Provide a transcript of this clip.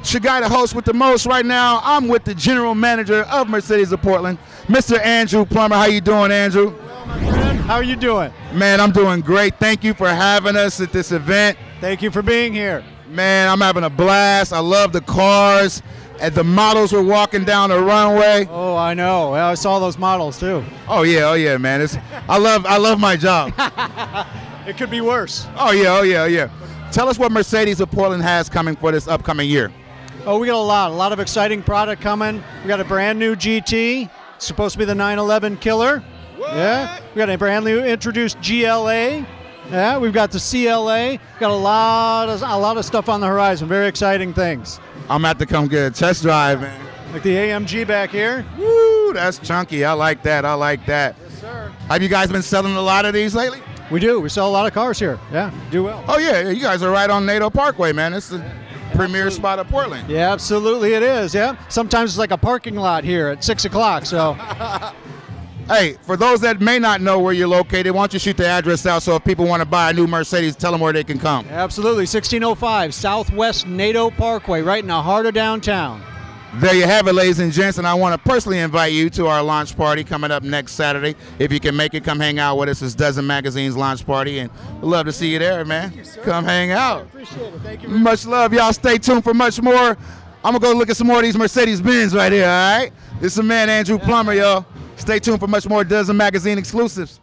It's your guy, the host with the most right now. I'm with the general manager of Mercedes of Portland, Mr. Andrew Plummer. How you doing, Andrew? Well, my friend, how are you doing? Man, I'm doing great. Thank you for having us at this event. Thank you for being here. Man, I'm having a blast. I love the cars. And the models were walking down the runway. Oh, I know. Well, I saw those models too. Oh yeah, man. I love my job. It could be worse. Oh yeah. Tell us what Mercedes of Portland has coming for this upcoming year. Oh, we got a lot of exciting product coming. We got a brand new GT. It's supposed to be the 911 killer. What? Yeah. We got a brand new introduced GLA. Yeah. We've got the CLA. Got a lot of stuff on the horizon. Very exciting things. I'm about to come get a test drive, man. Like the AMG back here. Woo, that's chunky. I like that. Yes, sir. Have you guys been selling a lot of these lately? We do. We sell a lot of cars here. Yeah. Do well. Oh yeah, you guys are right on NATO Parkway, man. It's the premier spot of Portland. Yeah, absolutely it is, yeah. Sometimes it's like a parking lot here at 6 o'clock, so. Hey, for those that may not know where you're located, why don't you shoot the address out so if people want to buy a new Mercedes, tell them where they can come. Absolutely, 1605 Southwest NATO Parkway, right in the heart of downtown. There you have it, ladies and gents, and I want to personally invite you to our launch party coming up next Saturday. If you can make it, come hang out with us. It's Dozen Magazine's launch party, and we'd love to see you there, man. You, come hang out. I appreciate it. Thank you. Much love. Y'all stay tuned for much more. I'm going to go look at some more of these Mercedes-Benz right here, all right? This is the man, Andrew Plummer, y'all. Stay tuned for much more Dozen Magazine exclusives.